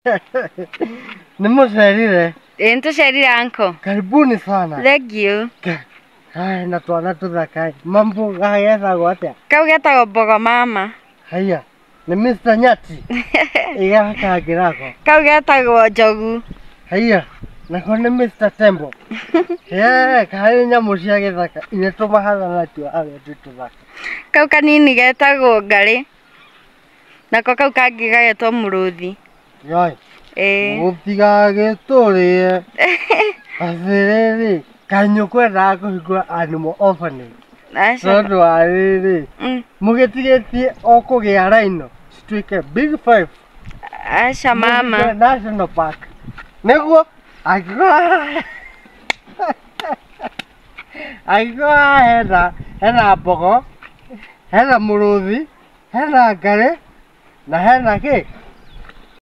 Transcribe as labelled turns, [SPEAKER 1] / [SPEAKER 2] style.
[SPEAKER 1] Nimucerire.
[SPEAKER 2] Nitucerire anko.
[SPEAKER 1] Karibuni sana.
[SPEAKER 2] Thank you.
[SPEAKER 1] Hai na twana tuthakai. Mambo gagetagwo atia?
[SPEAKER 2] Kau getagwo mbogo mama.
[SPEAKER 1] Haya. Ni Mr. Nyati. Igaka girako.
[SPEAKER 2] Kau getagwo njogu.
[SPEAKER 1] Haya. Nako ni Mr. Tembo. Kai nyamu cia githaka. Inetuma hatha natio agetu tuthaka.
[SPEAKER 2] Kau kanini getagwo ngari. Nako kau kangi gagetwo muruthi.
[SPEAKER 1] Yoi. Gutigageturie. Athiriri. Nyokwa ndakuhingura animal orphanage. Tondu wa riri. Mugitigetie o kugia raino. Cituike Big 5.
[SPEAKER 2] Acha mama.
[SPEAKER 1] National Park. Niguo Aigo hena mbogo, hena muruthi, hena ngari, na hena ki